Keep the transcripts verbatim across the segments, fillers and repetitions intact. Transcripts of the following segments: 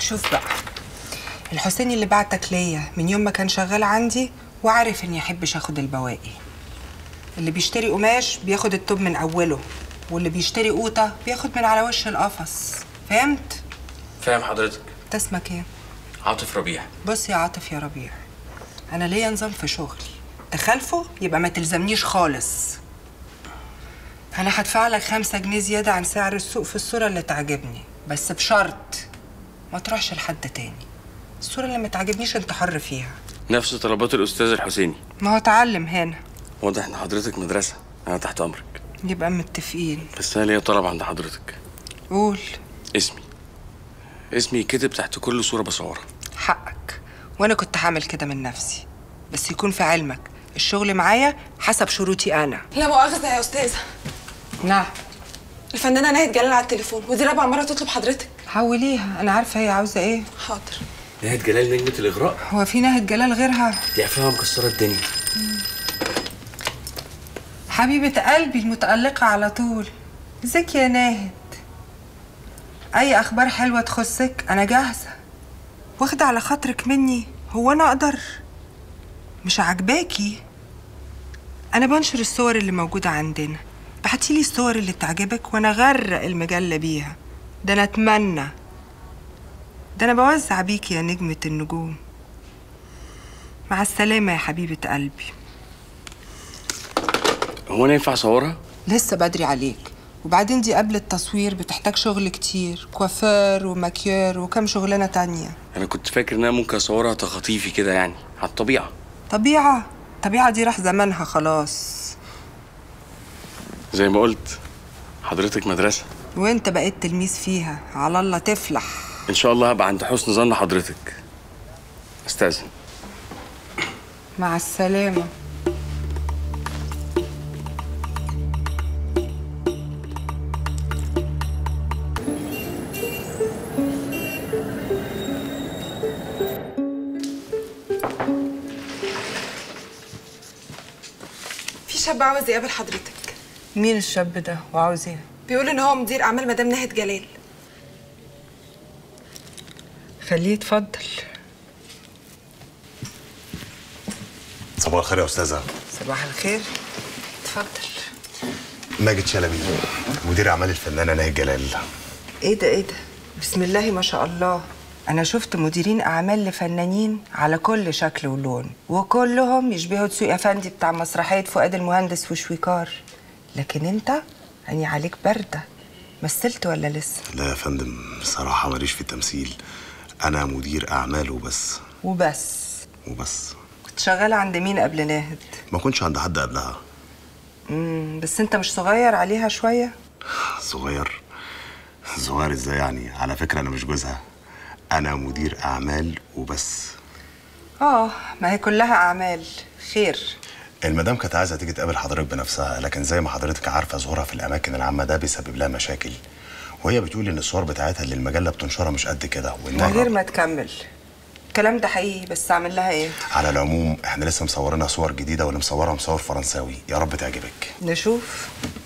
شوف بقى، الحسيني اللي بعتك ليا من يوم ما كان شغال عندي وعارف اني احبش اخد البواقي. اللي بيشتري قماش بياخد التوب من اوله، واللي بيشتري قوطه بياخد من على وش القفص. فهمت؟ فاهم حضرتك. انت اسمك ايه؟ عاطف ربيع. بص يا عاطف يا ربيع، انا ليا نظام في شغلي، تخالفه يبقى ما تلزمنيش خالص. انا هدفع لك خمسة جنيه زياده عن سعر السوق في الصوره اللي تعجبني، بس بشرط ما تروحش لحد تاني. الصوره اللي ما تعجبنيش انت حر فيها. نفس طلبات الاستاذ الحسيني. ما هو اتعلم هنا. واضح ان حضرتك مدرسه، انا تحت امرك. يبقى متفقين. بس انا ليا طلب عند حضرتك. قول. اسمي اسمي كتب تحت كل صوره بصورها. حقك، وانا كنت هعمل كده من نفسي، بس يكون في علمك الشغل معايا حسب شروطي انا. لا مؤاخذة يا أستاذة. نعم. الفنانة ناهد جلال على التليفون، ودي رابع مرة تطلب حضرتك. حوليها، أنا عارفة هي عاوزة إيه. حاضر. ناهد جلال نجمة الإغراء؟ هو في ناهد جلال غيرها؟ دي أفلامها مكسرة الدنيا. حبيبة قلبي المتألقة على طول. ازيك يا ناهد؟ أي أخبار حلوة تخصك أنا جاهزة. واخدة على خاطرك مني، هو أنا أقدر؟ مش عاجباكي؟ أنا بنشر الصور اللي موجودة عندنا، بعتيلي الصور اللي تعجبك وأنا غرق المجلة بيها. ده أنا أتمنى، ده أنا بوزع بيكي يا نجمة النجوم. مع السلامة يا حبيبة قلبي. هو أنا ينفع أصورها؟ لسه بدري عليك، وبعدين دي قبل التصوير بتحتاج شغل كتير، كوافير وماكيير وكم شغلانة تانية. أنا كنت فاكر إن أنا ممكن أصورها تخطيفي كده، يعني على الطبيعة. طبيعة؟ الطبيعة دي راح زمانها خلاص. زي ما قلت حضرتك مدرسة، وانت بقيت تلميذ فيها، على الله تفلح. إن شاء الله هبقى عند حسن ظن حضرتك. أستاذن. مع السلامة. في شاب عاوز يقابل حضرتك. مين الشاب ده وعاوز ايه؟ بيقول ان هو مدير اعمال مدام ناهد جلال. خليه يتفضل. صباح الخير يا استاذه. صباح الخير، اتفضل. ماجد شلبي، مدير اعمال الفنانه ناهد جلال. ايه ده ايه ده؟ بسم الله ما شاء الله. انا شفت مديرين اعمال لفنانين على كل شكل ولون، وكلهم يشبهوا دسوقي افندي بتاع مسرحيه فؤاد المهندس وشويكار، لكن انت عيني عليك بارده. مثلت ولا لسه؟ لا يا فندم، بصراحه ماليش في التمثيل، انا مدير اعمال وبس. وبس؟ وبس. كنت شغاله عند مين قبل ناهد؟ ما كنتش عند حد قبلها. امم بس انت مش صغير عليها شويه؟ صغير؟ صغير ازاي يعني؟ على فكره انا مش جوزها، انا مدير اعمال وبس. اه، ما هي كلها اعمال خير. المدام كانت عايزه تيجي تقابل حضرتك بنفسها، لكن زي ما حضرتك عارفه ظهورها في الاماكن العامه ده بيسبب لها مشاكل، وهي بتقول ان الصور بتاعتها اللي المجله بتنشرها مش قد كده. من غير ما تكمل، الكلام ده حقيقي، بس اعمل لها ايه؟ على العموم احنا لسه مصورينها صور جديده، واللي مصورها مصور فرنساوي، يا رب تعجبك. نشوف.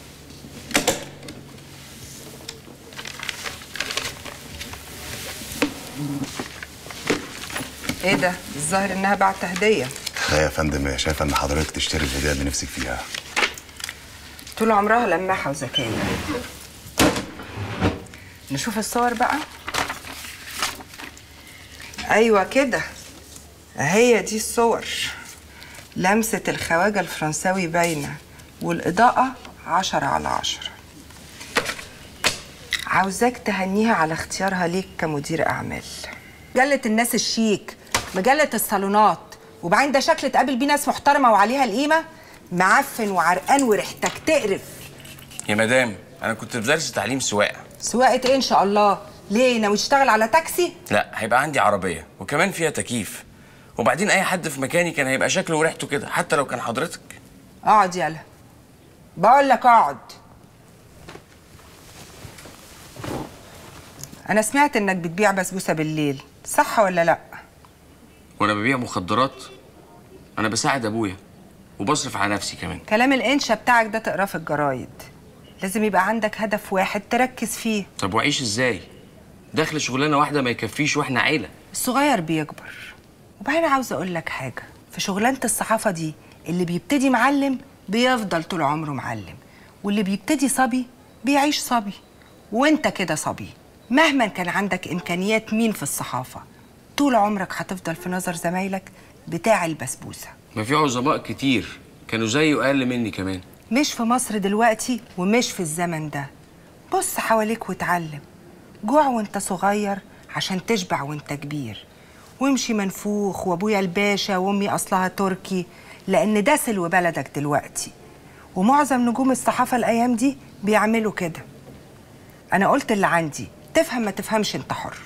ايه ده؟ الظاهر انها بعت هديه. لا يا فندم، هي شايفه ان حضرتك تشتري الهديه اللي نفسك فيها. طول عمرها لماحه وذكيه. نشوف الصور بقى. ايوه كده، هي دي الصور. لمسه الخواجه الفرنساوي باينه، والاضاءه عشرة على عشرة. عاوزاك تهنيها على اختيارها ليك كمدير اعمال. مجله الناس الشيك، مجله الصالونات، وبعدين ده شكل تقابل بيه ناس محترمه وعليها القيمه. معفن وعرقان وريحتك تقرف. يا مدام أنا كنت في درس تعليم سواقة. سواقه ايه ان شاء الله؟ ليه، ناوي تشتغل على تاكسي؟ لا، هيبقى عندي عربية وكمان فيها تكييف، وبعدين أي حد في مكاني كان هيبقى شكله وريحته كده، حتى لو كان حضرتك. اقعد يلا، بقول لك اقعد. انا سمعت انك بتبيع بسبوسه بالليل، صح ولا لا؟ وانا ببيع مخدرات؟ انا بساعد ابويا وبصرف على نفسي كمان. كلام الانشا بتاعك ده تقراه في الجرايد، لازم يبقى عندك هدف واحد تركز فيه. طب واعيش ازاي؟ دخل شغلانه واحده ما يكفيش واحنا عيله. الصغير بيكبر. وبعدين عاوزه اقول لك حاجه، في شغلانه الصحافه دي اللي بيبتدي معلم بيفضل طول عمره معلم، واللي بيبتدي صبي بيعيش صبي. وانت كده صبي، مهما كان عندك امكانيات مين في الصحافه، طول عمرك هتفضل في نظر زمايلك بتاع البسبوسه. ما في عظماء كتير كانوا زيي واقل مني كمان. مش في مصر دلوقتي ومش في الزمن ده. بص حواليك واتعلم. جوع وانت صغير عشان تشبع وانت كبير، وامشي منفوخ وابويا الباشا وامي اصلها تركي، لان ده سلو بلدك دلوقتي. ومعظم نجوم الصحافه الايام دي بيعملوا كده. انا قلت اللي عندي، تفهم ما تفهمش انت حر.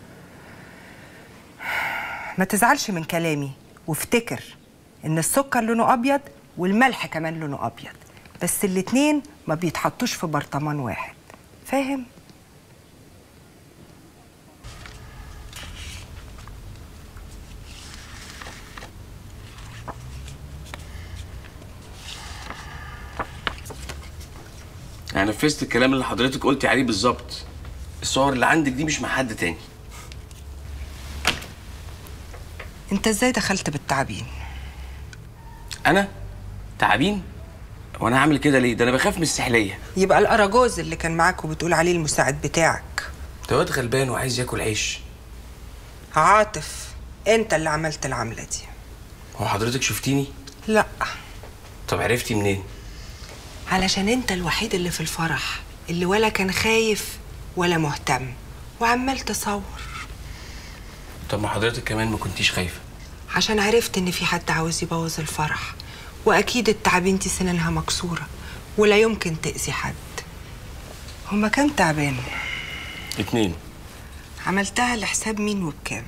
ما تزعلش من كلامي، وافتكر ان السكر لونه ابيض والملح كمان لونه ابيض، بس الاتنين ما بيتحطوش في برطمان واحد، فاهم؟ انا نفذت الكلام اللي حضرتك قلتي عليه بالظبط. الصور اللي عندك دي مش مع حد تاني. انت ازاي دخلت بالتعابين؟ انا تعابين؟ وانا هعمل كده ليه؟ ده انا بخاف من السحليه. يبقى الاراجوز اللي كان معاك وبتقول عليه المساعد بتاعك ده واد غلبان وعايز ياكل عيش. عاطف، انت اللي عملت العمله دي. هو حضرتك شفتيني؟ لا. طب عرفتي منين؟ علشان انت الوحيد اللي في الفرح اللي ولا كان خايف ولا مهتم وعمال تصور. طب ما حضرتك كمان ما كنتيش خايفه. عشان عرفت ان في حد عاوز يبوظ الفرح، واكيد التعابين دي سنانها مكسوره ولا يمكن تاذي حد. هما كام تعبان؟ اتنين. عملتها لحساب مين وبكام؟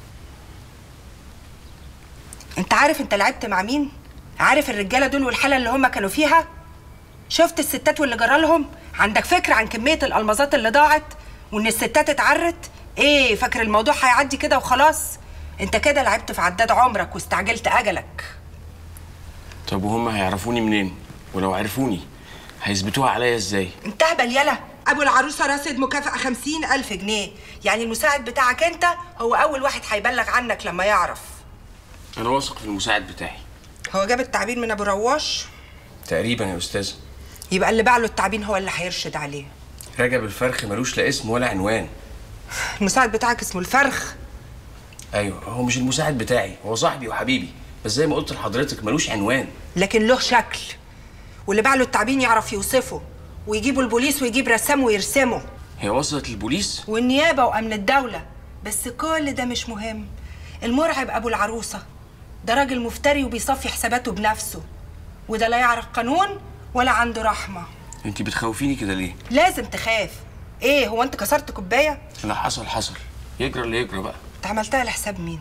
انت عارف انت لعبت مع مين؟ عارف الرجاله دول والحاله اللي هما كانوا فيها؟ شفت الستات واللي جرالهم؟ عندك فكره عن كميه الالمازات اللي ضاعت وان الستات اتعرت؟ ايه فاكر الموضوع هيعدي كده وخلاص؟ انت كده لعبت في عداد عمرك واستعجلت اجلك. طب وهم هيعرفوني منين؟ ولو عرفوني هيثبتوها عليا ازاي؟ انت اهبل يلا. ابو العروسه راسد مكافاه خمسين الف جنيه، يعني المساعد بتاعك انت هو اول واحد هيبلغ عنك لما يعرف. انا واثق في المساعد بتاعي. هو جاب التعبين من ابو رواش؟ تقريبا يا استاذه. يبقى اللي باع له التعبين هو اللي هيرشد عليه. رجب الفرخ ملوش لا اسم ولا عنوان. المساعد بتاعك اسمه الفرخ؟ ايوه، هو مش المساعد بتاعي، هو صاحبي وحبيبي، بس زي ما قلت لحضرتك ملوش عنوان. لكن له شكل، واللي باع له التعبين يعرف يوصفه ويجيبوا البوليس ويجيب رسام ويرسمه. هي وصلت للبوليس والنيابه وامن الدوله، بس كل ده مش مهم. المرعب ابو العروسه ده راجل مفتري وبيصفي حساباته بنفسه، وده لا يعرف قانون ولا عنده رحمه. انت بتخوفيني كده ليه؟ لازم تخاف. ايه هو انت كسرت كوبايه؟ لا، حصل حصل، يجرى اللي يجرى بقى. انت عملتها لحساب مين؟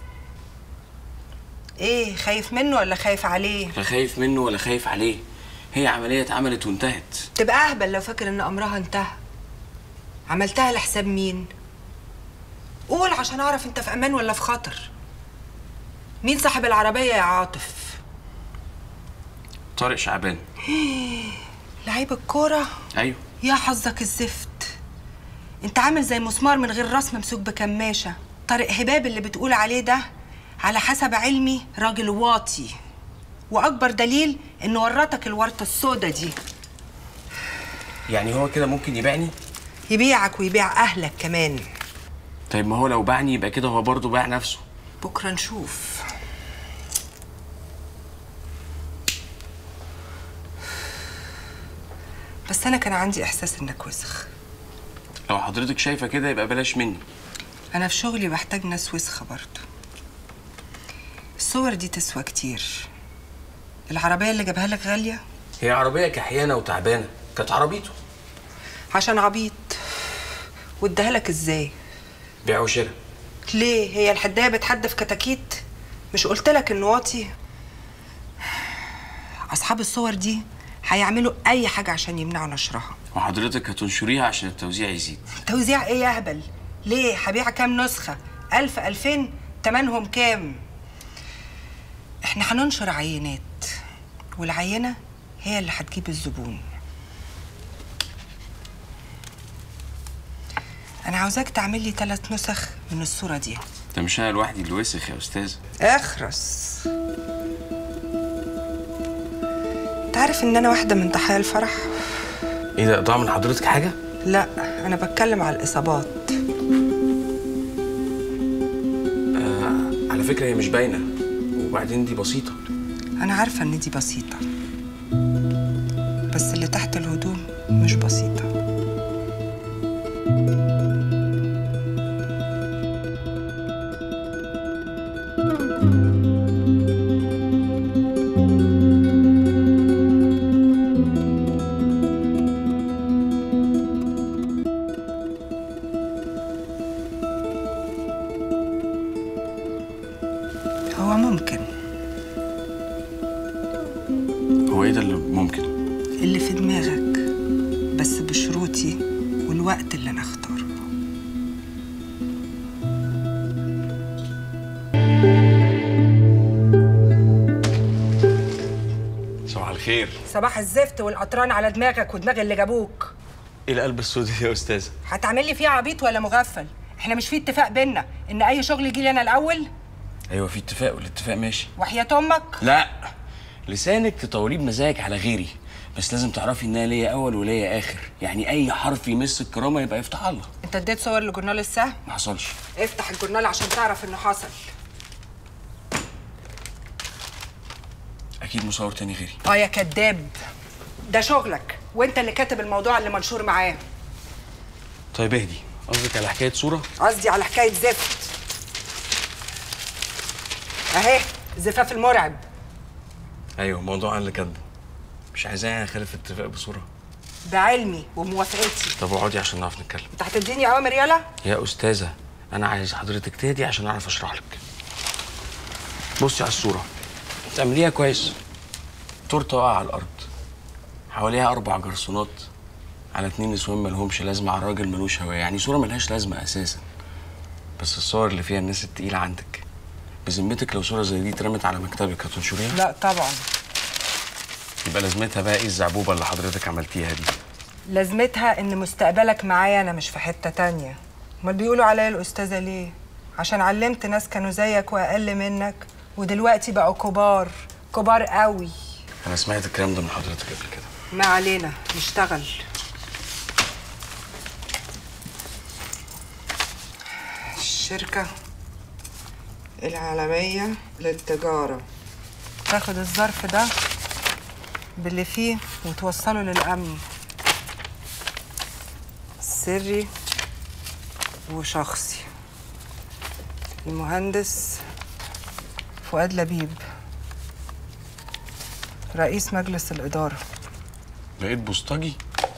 ايه خايف منه ولا خايف عليه؟ لا خايف منه ولا خايف عليه، هي عمليه اتعملت وانتهت. تبقى اهبل لو فاكر ان امرها انتهى. عملتها لحساب مين؟ قول عشان اعرف انت في امان ولا في خطر. مين صاحب العربيه يا عاطف؟ طارق شعبان. لعيب الكوره؟ ايوه. يا حظك الزفت، انت عامل زي مسمار من غير راس ممسوك بكماشه. طارق هباب اللي بتقول عليه ده على حسب علمي راجل واطي، واكبر دليل انه ورطك الورطه السودا دي. يعني هو كده ممكن يبيعني؟ يبيعك ويبيع اهلك كمان. طيب ما هو لو باعني يبقى كده هو برضه باع نفسه. بكره نشوف. بس انا كان عندي احساس انك وسخ. لو حضرتك شايفه كده يبقى بلاش مني. انا في شغلي بحتاج ناس وسخه برضه. الصور دي تسوى كتير. العربيه اللي جابها لك غاليه؟ هي عربيه كحيانه وتعبانه، كانت عربيته. عشان عبيط. واداها لك ازاي؟ بيع وشراء. ليه؟ هي الحدايه بتحدف كتاكيت؟ مش قلت لك انه واطي؟ اصحاب الصور دي هيعملوا اي حاجه عشان يمنعوا نشرها. وحضرتك هتنشريها عشان التوزيع يزيد. توزيع ايه يا اهبل؟ ليه؟ هبيع كام نسخه؟ ألف ألفين؟ تمنهم كام؟ احنا هننشر عينات، والعينه هي اللي هتجيب الزبون. انا عاوزاك تعمل لي ثلاث نسخ من الصوره دي. ده مش انا لوحدي اللي وسخ يا استاذ. اخرس. انت عارف ان انا واحده من ضحايا الفرح؟ ايه ده، ضاع من حضرتك حاجه؟ لا، انا بتكلم على الاصابات. آه على فكره هي مش باينه، وبعدين دي بسيطه. انا عارفه ان دي بسيطه، بس اللي تحت الهدوم مش بسيطه. هو ممكن. هو ايه ده اللي ممكن؟ اللي في دماغك، بس بشروطي والوقت اللي انا اختاره. صباح الخير. صباح الزفت والقطران على دماغك ودماغ اللي جابوك. ايه القلب السود دي يا استاذه؟ هتعمل لي فيه عبيط ولا مغفل؟ احنا مش في اتفاق بينا ان اي شغل يجي لي انا الاول؟ ايوه في اتفاق، والاتفاق ماشي. وحياة امك؟ لا، لسانك تطوريه بمزاجك على غيري، بس لازم تعرفي انها ليا اول وليا اخر، يعني اي حرف يمس الكرامه يبقى يفتح الله. انت اديت صور لجورنال السهم؟ ما حصلش. افتح الجورنال عشان تعرف انه حصل. اكيد مصور تاني غيري. اه يا كداب، ده شغلك وانت اللي كاتب الموضوع اللي منشور معاه. طيب اهدي، قصدك على حكايه صوره؟ قصدي على حكايه زفت. اهي زفاف المرعب. ايوه موضوع اللي كاتبه. مش عايزاه اخالف اتفاق بصوره. ده علمي وموافقتي. طب اقعدي عشان نعرف نتكلم. انت هتديني اوامر يالا؟ يا استاذه انا عايز حضرتك تهدي عشان اعرف اشرح لك. بصي على الصوره، تعمليها كويس. تورته واقعه على الارض، حواليها اربع جرسونات على اتنين نسوان مالهمش لازمه على راجل ملوش هويه، يعني صوره ملهاش لازمه اساسا. بس الصور اللي فيها الناس التقيله عندك، بذمتك لو صوره زي دي اترمت على مكتبك هتنشريها؟ لا طبعا. يبقى لازمتها بقى ايه الزعبوبه اللي حضرتك عملتيها دي؟ لازمتها ان مستقبلك معايا انا، مش في حته تانية. امال بيقولوا عليا الاستاذه ليه؟ عشان علمت ناس كانوا زيك واقل منك ودلوقتي بقوا كبار، كبار قوي. انا سمعت الكلام ده من حضرتك قبل كده. ما علينا، نشتغل. الشركة العالمية للتجارة تاخد الظرف ده باللي فيه وتوصله للأمن، سري وشخصي. المهندس فؤاد لبيب، رئيس مجلس الإدارة. لقيت بوسطجي؟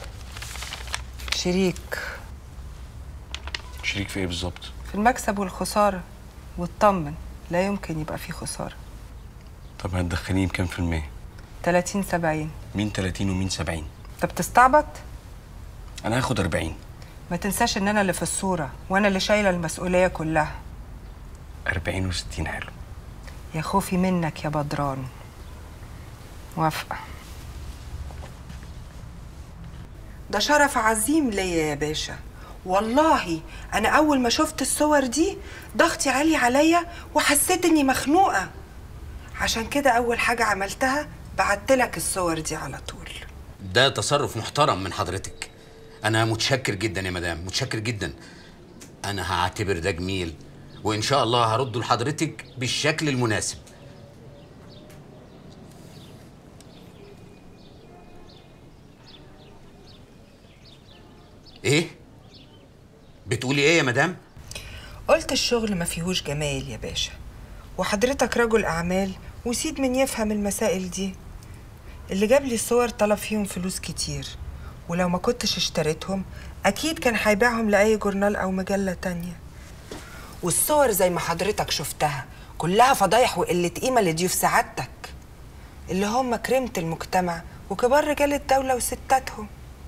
شريك. شريك في ايه بالظبط؟ في المكسب والخسارة، واطمن لا يمكن يبقى فيه خسارة. طب هتدخليني بكام في المية؟ تلاتين سبعين. مين تلاتين ومين سبعين؟ انت بتستعبط؟ انا هاخد أربعين. ما تنساش ان انا اللي في الصورة وانا اللي شايلة المسؤولية كلها. أربعين وستين حلو. يا خوفي منك يا بدران. موافقة. ده شرف عظيم ليا يا باشا، والله انا اول ما شفت الصور دي ضغطي عالي عليا وحسيت اني مخنوقة، عشان كده اول حاجة عملتها بعتلك الصور دي على طول. ده تصرف محترم من حضرتك. انا متشكر جدا يا مدام، متشكر جدا. انا هعتبر ده جميل، وان شاء الله هرده لحضرتك بالشكل المناسب. ايه بتقولي ايه يا مدام؟ قلت الشغل ما فيهوش جمال يا باشا، وحضرتك رجل اعمال وسيد من يفهم المسائل دي. اللي جاب لي الصور طلب فيهم فلوس كتير، ولو ما كنتش اشتريتهم اكيد كان هيبيعهم لاي جورنال او مجله تانية. والصور زي ما حضرتك شفتها كلها فضايح وقله قيمه لضيوف سعادتك، اللي هم كريمه المجتمع وكبار رجال الدوله وستاتهم.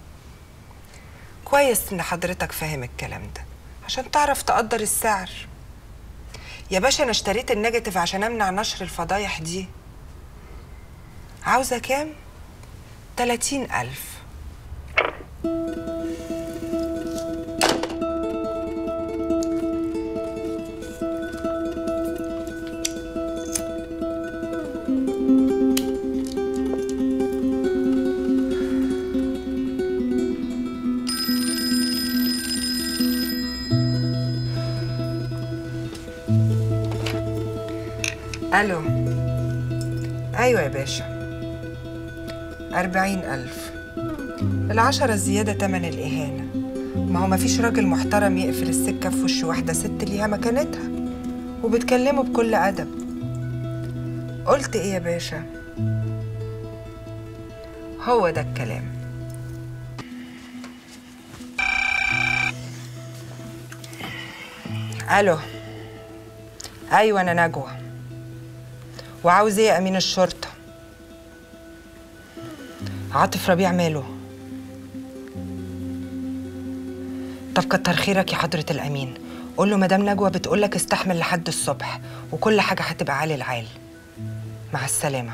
كويس ان حضرتك فاهم الكلام ده عشان تعرف تقدر السعر. يا باشا انا اشتريت النيجاتيف عشان امنع نشر الفضايح دي. عاوزه كام؟ تلاتين ألف. الو. ايوه يا باشا. أربعين ألف. العشرة الزيادة تمن الإهانة. ما هو مفيش راجل محترم يقفل السكة في وش واحدة ست ليها مكانتها وبتكلمه بكل أدب. قلت إيه يا باشا؟ هو ده الكلام. ألو. أيوة أنا نجوى. وعاوز إيه يا أمين الشرطة؟ عاطف ربيع ماله؟ طب كتر خيرك يا حضرة الأمين. قول له مدام نجوى بتقولك استحمل لحد الصبح وكل حاجة هتبقى عالي العال. مع السلامة.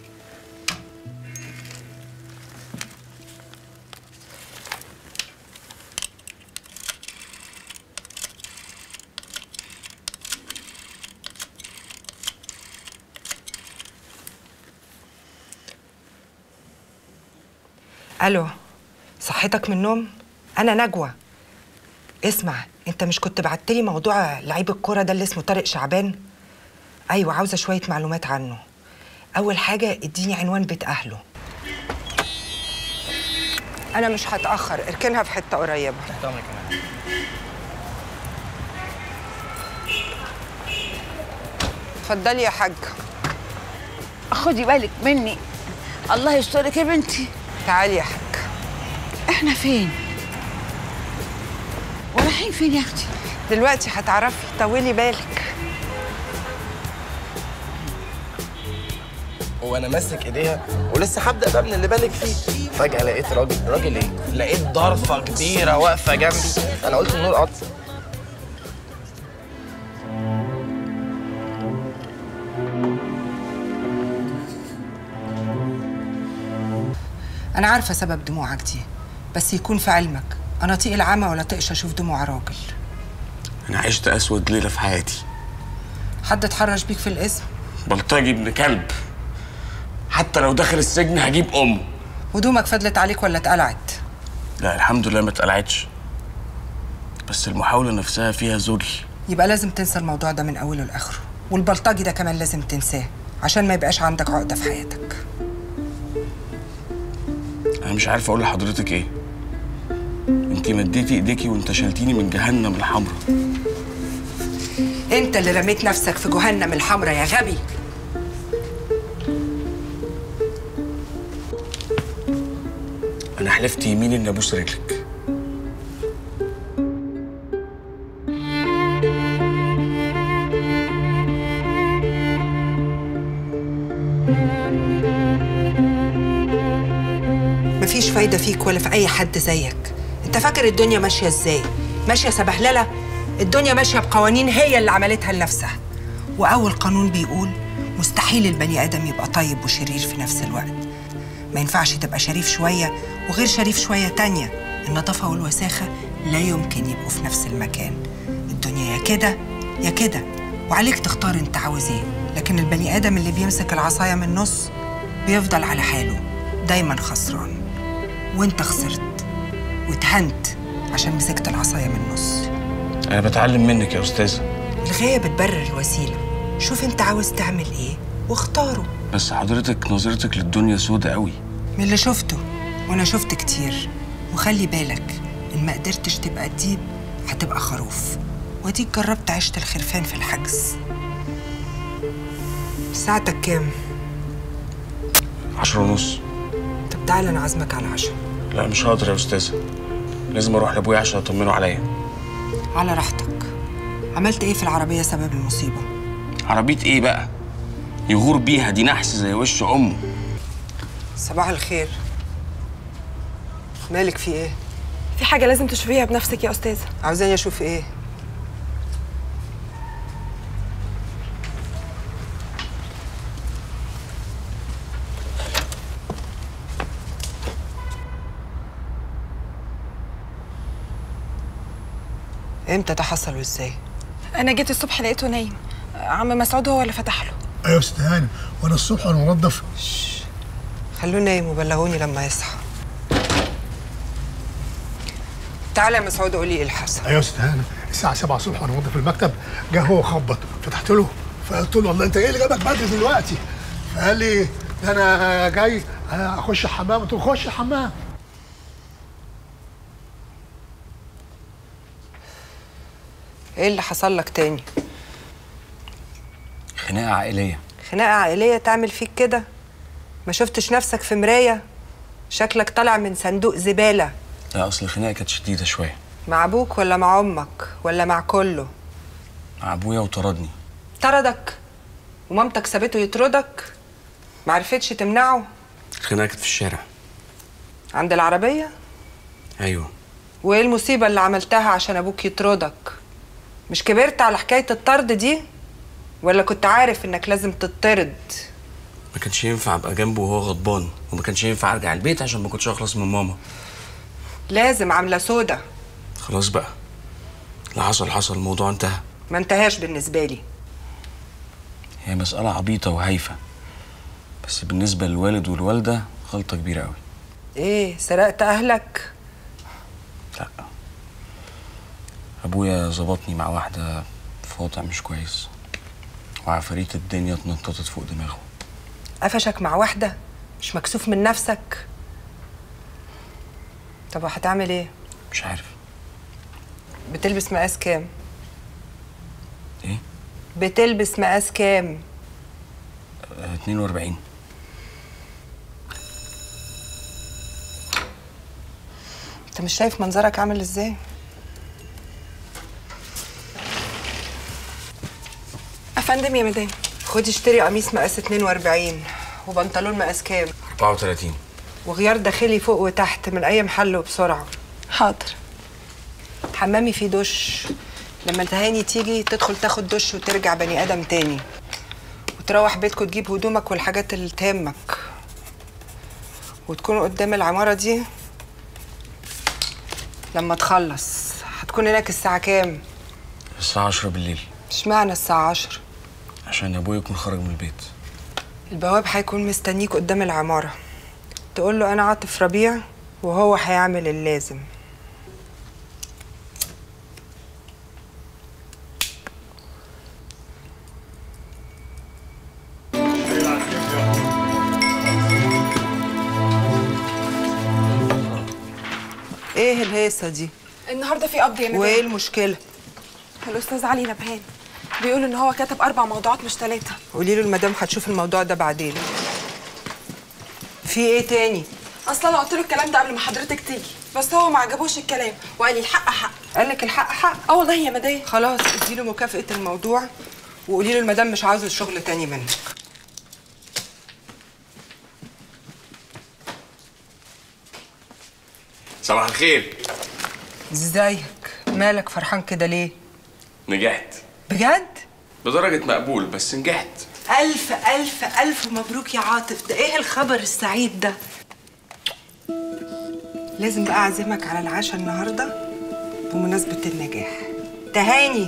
الو. صحتك من النوم؟ انا نجوى. اسمع، انت مش كنت بعتلي موضوع لعيب الكوره ده اللي اسمه طارق شعبان؟ ايوه، عاوزه شويه معلومات عنه. اول حاجه اديني عنوان بيت اهله. انا مش هتاخر، اركنها في حته قريبه. تحت امرك يا مدام. اتفضلي يا حاجه. خدي بالك مني. الله يسترك يا بنتي. تعالي يا حاج. احنا فين؟ ورايحين فين يا اختي؟ دلوقتي هتعرفي، طولي بالك. وانا ماسك ايديها ولسه هبدا بقى من اللي بالك فيه، فجاه لقيت راجل. راجل ايه؟ لقيت ضرفه كبيره واقفه جنبي. انا قلت النور قط. أنا عارفة سبب دموعك دي، بس يكون في علمك أنا طيق العمى ولا طيقش أشوف دموع راجل. انا عشت اسود ليله في حياتي. حد اتحرش بيك في الاسم؟ بلطجي ابن كلب. حتى لو دخل السجن هجيب امه. هدومك فضلت عليك ولا اتقلعت؟ لا الحمد لله ما اتقلعتش، بس المحاوله نفسها فيها ذل. يبقى لازم تنسى الموضوع ده من أوله لآخره، والبلطجي ده كمان لازم تنساه عشان ما يبقاش عندك عقدة في حياتك. انا مش عارف اقول لحضرتك ايه. انتي مديتي ايديكي وانتشلتيني من جهنم الحمراء. انت اللي رميت نفسك في جهنم الحمراء يا غبي. انا حلفت يمين اني ابوس رجلك. مفيش فايدة فيك ولا في أي حد زيك. أنت فاكر الدنيا ماشية إزاي؟ ماشية سبهللة؟ الدنيا ماشية بقوانين هي اللي عملتها لنفسها. وأول قانون بيقول مستحيل البني آدم يبقى طيب وشرير في نفس الوقت. ما ينفعش تبقى شريف شوية وغير شريف شوية تانية. النظافة والوساخة لا يمكن يبقوا في نفس المكان. الدنيا يا كده يا كده، وعليك تختار أنت عاوز إيه. لكن البني آدم اللي بيمسك العصاية من النص بيفضل على حاله، دايما خسران. وانت خسرت واتهنت عشان مسكت العصايه من النص. انا بتعلم منك يا استاذه. الغايه بتبرر الوسيله. شوف انت عاوز تعمل ايه واختاره. بس حضرتك نظرتك للدنيا سودة قوي. من اللي شفته وانا شفت كتير. وخلي بالك ان ما قدرتش تبقى ديب هتبقى خروف، واديك جربت عيشه الخرفان في الحجز. ساعتك كام؟ عشرة ونص. طب تعالى انا عازمك على العشاء. لا مش هقدر يا استاذه، لازم اروح لابويا عشان اطمنه عليا. على راحتك. عملت ايه في العربيه سبب المصيبه؟ عربيه ايه بقى؟ يغور بيها، دي نحس زي وش امه. صباح الخير. مالك في ايه؟ في حاجه لازم تشوفيها بنفسك يا استاذه. عاوزاني اشوف ايه؟ امتى ده حصل وازاي؟ انا جيت الصبح لقيته نايم. عم مسعود هو اللي فتح له. ايوه يا ست هانم، وانا الصبح وانا منضف. خلوه نايم وبلغوني لما يصحى. تعالى يا مسعود قولي ايه اللي حصل. ايوه يا ست هانم، الساعه سبعة الصبح وانا منضف المكتب، جه هو خبط، فتحت له فقلت له والله انت ايه اللي جابك بدري دلوقتي؟ فقال لي ده انا جاي اخش الحمام. قلت له خش الحمام. ايه اللي حصل لك تاني؟ خناقه عائليه. خناقه عائليه تعمل فيك كده؟ ما شفتش نفسك في مرايه؟ شكلك طالع من صندوق زباله. لا اصل الخناقه كانت شديده شويه. مع ابوك ولا مع امك ولا مع كله؟ مع ابويا وطردني. طردك؟ ومامتك سابته يطردك؟ معرفتش تمنعه؟ الخناقه كانت في الشارع. عند العربيه؟ ايوه. وايه المصيبه اللي عملتها عشان ابوك يطردك؟ مش كبرت على حكايه الطرد دي؟ ولا كنت عارف انك لازم تطرد؟ ما كانش ينفع ابقى جنبه وهو غضبان، وما كانش ينفع ارجع البيت عشان ما كنتش اخلص من ماما. لازم عامله سودا. خلاص بقى، اللي حصل حصل، الموضوع انتهى. ما انتهاش بالنسبه لي. هي مسألة عبيطة وهايفة، بس بالنسبة للوالد والوالدة غلطة كبيرة قوي. ايه، سرقت اهلك؟ لا، ابويا ظبطني مع واحدة في وضع مش كويس، وعفاريت الدنيا اتنططت فوق دماغه. قفشك مع واحدة؟ مش مكسوف من نفسك؟ طب وهتعمل ايه؟ مش عارف. بتلبس مقاس كام؟ ايه؟ بتلبس مقاس كام؟ اه اتنين واربعين. انت مش شايف منظرك عامل ازاي؟ افندم يا مدام. خدي اشتري قميص مقاس اتنين واربعين وبنطلون مقاس كام؟ اربعة وتلاتين. وغيار داخلي فوق وتحت من اي محل وبسرعه. حاضر. حمامي فيه دش، لما تهاني تيجي تدخل تاخد دش وترجع بني ادم تاني، وتروح بيتكم تجيب هدومك والحاجات اللي تهمك، وتكون قدام العماره دي لما تخلص. هتكون هناك الساعه كام؟ الساعة عشرة بالليل. اشمعنى الساعه عشرة؟ عشان ابويا يكون خرج من البيت. البواب هيكون مستنيك قدام العماره، تقول له انا عاطف ربيع وهو هيعمل اللازم. ايه الهيصه دي؟ النهارده في قبض يا مدام. وايه المشكله؟ الاستاذ علي نبهان بيقول ان هو كتب اربع موضوعات مش ثلاثه. قولي له المدام هتشوف الموضوع ده بعدين. في ايه تاني؟ اصلا انا قلت له الكلام ده قبل ما حضرتك تيجي، بس هو ما عجبوش الكلام وقال لي الحق حق. قال لك الحق حق؟ اه والله يا مدام. خلاص ادي له مكافاه الموضوع وقولي له المدام مش عاوزه الشغل تاني منك. صباح الخير. ازيك؟ مالك فرحان كده ليه؟ نجحت. بجد؟ بدرجة مقبول بس نجحت. ألف ألف ألف مبروك يا عاطف، ده إيه الخبر السعيد ده؟ لازم بقى أعزمك على العشاء النهاردة بمناسبة النجاح. تهاني.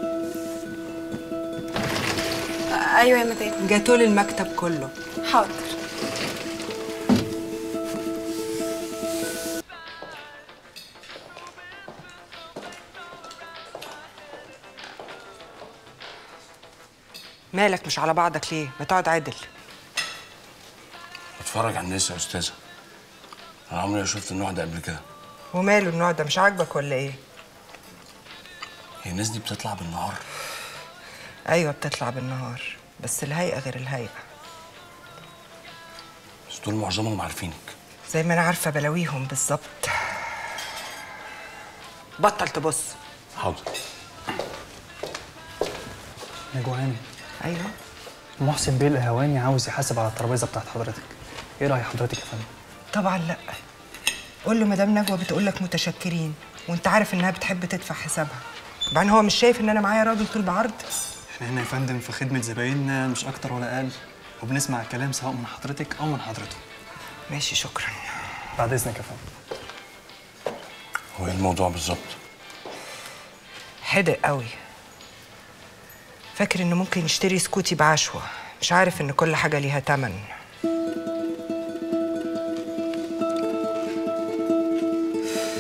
آه أيوة يا مدام. جاتولي المكتب كله. حاضر. مالك مش على بعضك ليه؟ ما تقعد عدل. بتفرج على الناس يا استاذه. انا عمري ما شفت النوع ده قبل كده. وماله النوع ده مش عاجبك ولا ايه؟ هي الناس دي بتطلع بالنهار؟ ايوه بتطلع بالنهار، بس الهيئه غير الهيئه. بس دول معظمهم عارفينك. زي ما انا عارفه بلاويهم بالظبط. بطل تبص. حاضر. نجوان. ايوه. محسن بيه القهواني عاوز يحاسب على الترابيزه بتاعت حضرتك. ايه راي حضرتك يا فندم؟ طبعا لا. قول له مدام نجوى بتقول لك متشكرين، وانت عارف انها بتحب تدفع حسابها. بعدين هو مش شايف ان انا معايا راجل طول بعرض؟ احنا هنا يا فندم في خدمه زبايننا مش اكتر ولا اقل، وبنسمع الكلام سواء من حضرتك او من حضرته. ماشي شكرا. بعد اذنك يا فندم. هو ايه الموضوع بالظبط؟ حدق قوي. فاكر انه ممكن يشتري سكوتي بعشوة، مش عارف ان كل حاجة ليها تمن.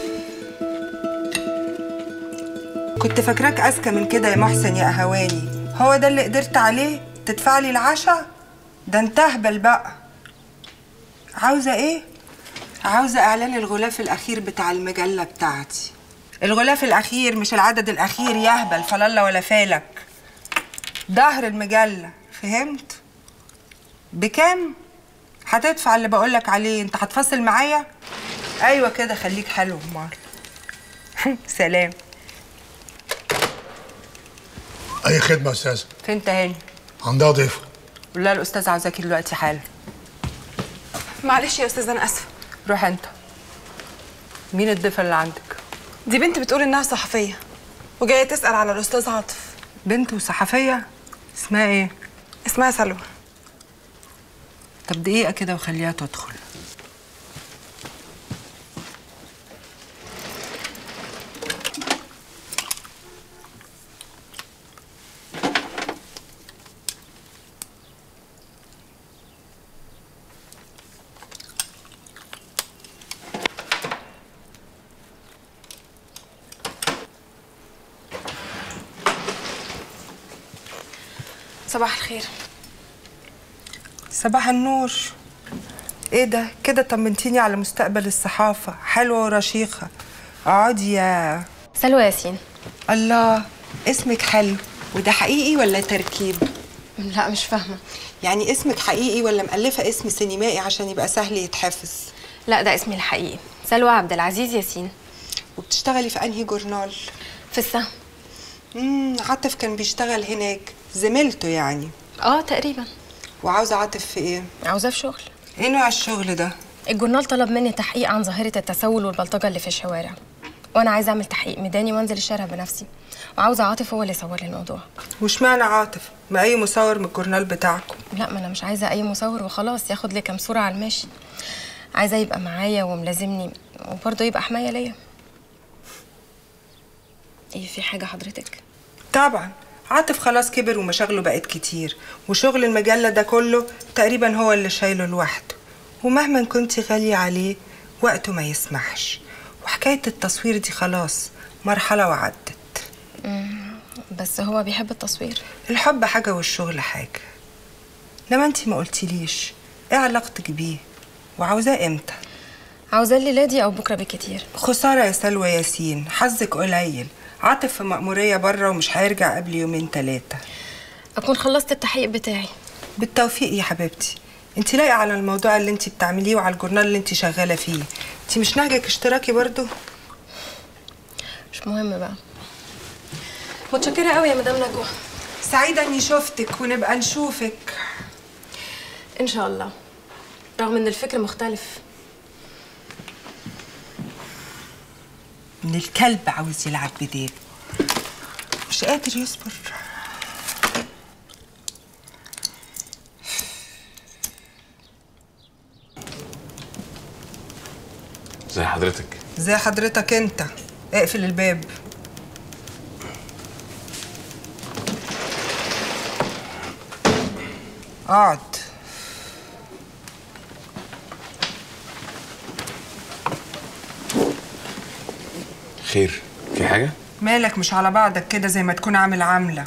كنت فاكراك اذكى من كده يا محسن يا قهواني. هو ده اللي قدرت عليه؟ تدفع لي العشاء؟ ده انت اهبل بقى. عاوزه ايه؟ عاوزه اعلان الغلاف الاخير بتاع المجله بتاعتي. الغلاف الاخير مش العدد الاخير يهبل، فلاله ولا فالك. ظهر المجله، فهمت؟ بكام؟ هتدفع اللي بقولك عليه. انت هتفصل معايا؟ ايوه كده، خليك حلو امال. سلام. اي خدمه يا استاذه؟ فين تهاني؟ عندها ضيفه. قول لها الاستاذ عاوزاكي دلوقتي حالا. معلش يا استاذه انا اسفه. روح انت. مين الضيفه اللي عندك؟ دي بنت بتقول انها صحفيه وجايه تسال على الاستاذ عاطف. بنت وصحفيه؟ اسمها ايه؟ اسمها سلوى. طب دقيقه كده وخليها تدخل. صباح الخير. صباح النور. ايه ده كده؟ طمنتيني على مستقبل الصحافه. حلوه ورشيقه. اقعدي يا سلوى ياسين. الله، اسمك حلو. وده حقيقي ولا تركيب؟ لا مش فاهمه. يعني اسمك حقيقي ولا مألفه اسم سينمائي عشان يبقى سهل يتحفظ؟ لا ده اسمي الحقيقي، سلوى عبد العزيز ياسين. وبتشتغلي في انهي جورنال؟ في السهم. امم عاطف كان بيشتغل هناك، زميلته يعني؟ اه تقريبا. وعاوزه عاطف في ايه؟ عاوزاه في شغل. ايه نوع الشغل ده؟ الجورنال طلب مني تحقيق عن ظاهره التسول والبلطجه اللي في الشوارع، وانا عايزه اعمل تحقيق ميداني وانزل الشارع بنفسي، وعاوزه عاطف هو اللي يصور لي الموضوع. واشمعنى عاطف؟ ما اي مصور من الجورنال بتاعكم. لا ما انا مش عايزه اي مصور وخلاص ياخد لي كام صوره على الماشي، عايزه يبقى معايا وملازمني وبرضه يبقى حمايه ليا. ايه في حاجه حضرتك؟ طبعا عاطف خلاص كبر ومشاغله بقت كتير، وشغل المجله ده كله تقريبا هو اللي شايله لوحده، ومهما كنتي غاليه عليه وقته ما يسمحش. وحكايه التصوير دي خلاص مرحله وعدت. امم بس هو بيحب التصوير. الحب حاجه والشغل حاجه. لما انتي ما قلتيليش ايه علاقتك بيه وعاوزاه امتى؟ عاوزاه الليله دي او بكره بالكتير. خساره يا سلوى ياسين، حظك قليل. عاطف في مأمورية بره ومش هيرجع قبل يومين ثلاثة. أكون خلصت التحقيق بتاعي. بالتوفيق يا حبيبتي. انت لاقي على الموضوع اللي انت بتعمليه وعلى الجورنال اللي انت شغالة فيه. انت مش نهجك اشتراكي برضو؟ مش مهم بقى. متشكرة قوي يا مدام نجوى. سعيدة اني شفتك ونبقى نشوفك ان شاء الله، رغم ان الفكر مختلف. من الكلب عاوز يلعب بديل، مش قادر يصبر. زي حضرتك. زي حضرتك انت. اقفل الباب. اقعد. خير، في حاجة؟ مالك مش على بعضك كده زي ما تكون عامل عاملة؟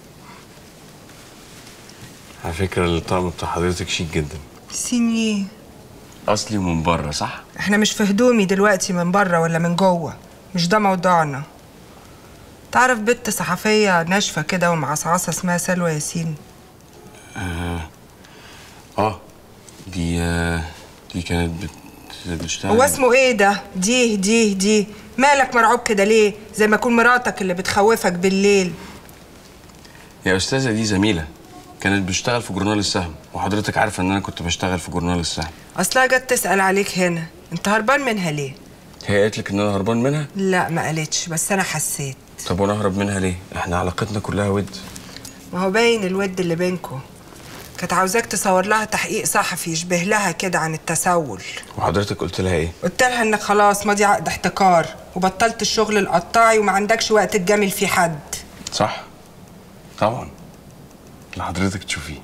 على فكرة الطقم بتاع حضرتك شيك جدا. سينيه أصلي ومن بره صح؟ احنا مش في هدومي دلوقتي من بره ولا من جوه، مش ده موضوعنا. تعرف بنت صحفية ناشفة كده ومعصعصة اسمها سلوى ياسين؟ آه آه دي آه دي كانت بت... بتشتغل. هو اسمه ايه ده؟ دي دي دي مالك مرعوب كده ليه؟ زي ما يكون مراتك اللي بتخوفك بالليل. يا أستاذة دي زميلة كانت بتشتغل في جورنال السهم، وحضرتك عارفة إن أنا كنت بشتغل في جورنال السهم. أصلها جت تسأل عليك هنا، أنت هربان منها ليه؟ هي قالت لك إن أنا هربان منها؟ لا ما قالتش، بس أنا حسيت. طب وأنا أهرب منها ليه؟ إحنا علاقتنا كلها ود. ما هو باين الود اللي بينكم. كانت عاوزاك تصور لها تحقيق صحفي يشبه لها كده عن التسول. وحضرتك قلت لها إيه؟ قلت لها إنك خلاص ماضي عقد احتكار وبطلت الشغل القطاعي وما عندكش وقت تجامل فيه حد. صح؟ طبعا. اللي حضرتك تشوفيه.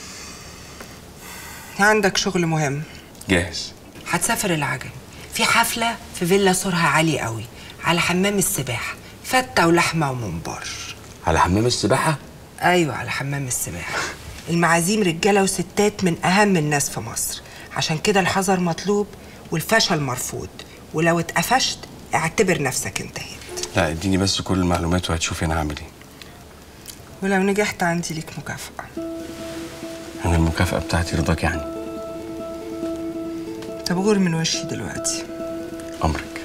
عندك شغل مهم. جاهز. هتسافر العجم في حفلة في فيلا سورها عالي قوي على حمام السباحة، فتة ولحمة وممبار. على حمام السباحة؟ ايوه على حمام السباحه. المعازيم رجاله وستات من اهم الناس في مصر، عشان كده الحذر مطلوب والفشل مرفوض، ولو اتقفشت اعتبر نفسك انتهيت. لا اديني بس كل المعلومات وهتشوفي انا هعمل ايه. ولو نجحت عندي ليك مكافأة. انا المكافأة بتاعتي رضاك يعني؟ طب غور من وشي دلوقتي. امرك.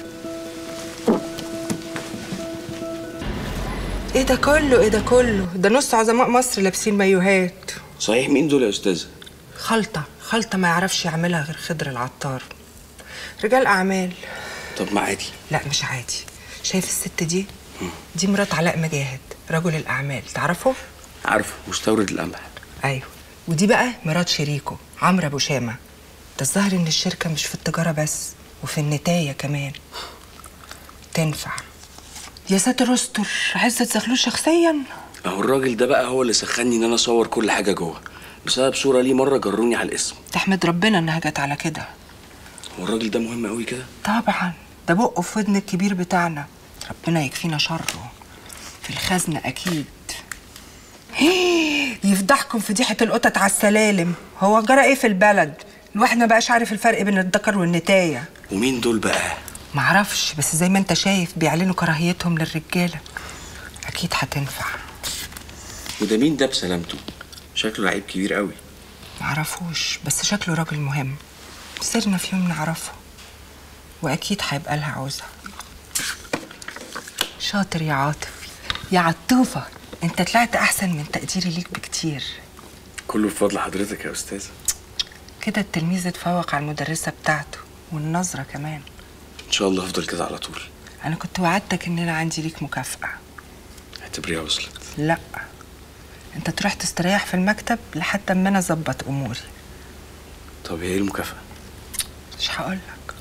ايه ده كله؟ ايه ده كله؟ ده نص عظماء مصر لابسين مايوهات. صحيح مين دول يا استاذه؟ خلطة خلطة ما يعرفش يعملها غير خضر العطار. رجال اعمال. طب ما عادي. لا مش عادي. شايف الست دي؟ دي مرات علاء مجاهد رجل الاعمال، تعرفه؟ عارفه، مستورد القمح. ايوه. ودي بقى مرات شريكه عمرو ابو شامه. ده الظاهر ان الشركه مش في التجاره بس، وفي النتايه كمان. تنفع. يا ساتر استر، عزت زغلول شخصيا. اهو الراجل ده بقى هو اللي سخني ان انا اصور كل حاجه جوه، بسبب صوره ليه مره جروني على الاسم. تحمد ربنا انها جت على كده. هو الراجل ده مهم قوي كده؟ طبعا، ده بقه في ودن الكبير بتاعنا، ربنا يكفينا شره. في الخزنه اكيد. يفضحكم فضيحه القطط على السلالم. هو جرى ايه في البلد؟ الواحد ما بقاش عارف الفرق بين الذكر والنتايه. ومين دول بقى؟ معرفش، بس زي ما انت شايف بيعلنوا كراهيتهم للرجاله. اكيد هتنفع. وده مين ده بسلامته؟ شكله لعيب كبير قوي. معرفوش، بس شكله راجل مهم. سيرنا في يوم نعرفه، واكيد هيبقى لها عوزه. شاطر يا عاطف يا عطوفه، انت طلعت احسن من تقديري ليك بكتير. كله بفضل حضرتك يا استاذه. كده التلميذ اتفوق على المدرسه بتاعته، والنظره كمان. ان شاء الله هفضل كده على طول. انا كنت وعدتك ان انا عندي ليك مكافاه. اعتبريها وصلت. لا، انت تروح تستريح في المكتب لحد اما انا اظبط اموري. طب هي ايه المكافاه؟ مش هقولك.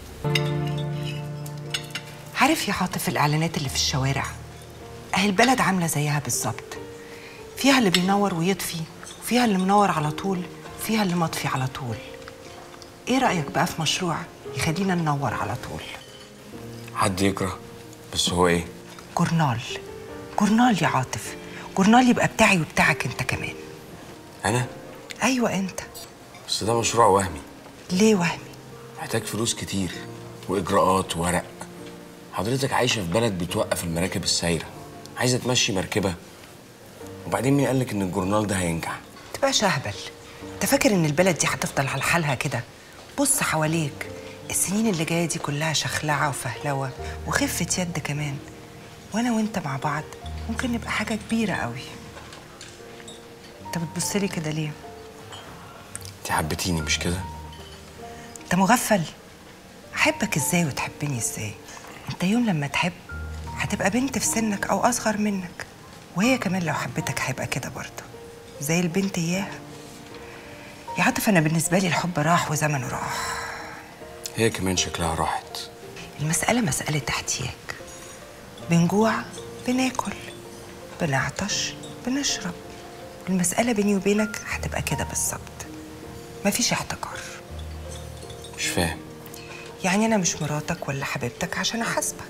عارف يا عاطف الاعلانات اللي في الشوارع؟ اهي البلد عامله زيها بالظبط. فيها اللي بينور ويطفي، وفيها اللي منور على طول، وفيها اللي مطفي على طول. ايه رايك بقى في مشروع يخلينا ننور على طول؟ حد يكره، بس هو ايه؟ جورنال. جورنال يا عاطف، جورنال يبقى بتاعي وبتاعك انت كمان. انا؟ ايوه انت. بس ده مشروع وهمي. ليه وهمي؟ محتاج فلوس كتير واجراءات وورق. حضرتك عايشه في بلد بتوقف المراكب السايره، عايزه تمشي مركبه. وبعدين مين قالك ان الجورنال ده هينجح؟ تبقاش اهبل. انت فاكر ان البلد دي هتفضل على حالها كده؟ بص حواليك، السنين اللي جايه دي كلها شخلعه وفهلوه وخفه يد كمان. وانا وانت مع بعض ممكن نبقى حاجه كبيره قوي. انت بتبصلي كده ليه؟ انت حبيتيني مش كده؟ انت مغفل. احبك ازاي وتحبني ازاي؟ انت يوم لما تحب هتبقى بنت في سنك او اصغر منك، وهي كمان لو حبتك هيبقى كده برضه زي البنت اياها. يا عاطف انا بالنسبه لي الحب راح وزمنه راح. هي كمان شكلها راحت. المساله مساله احتياج. بنجوع بناكل، بنعطش بنشرب. المساله بيني وبينك هتبقى كده بالظبط، مفيش احتكار. مش فاهم. يعني انا مش مراتك ولا حبيبتك عشان احاسبك.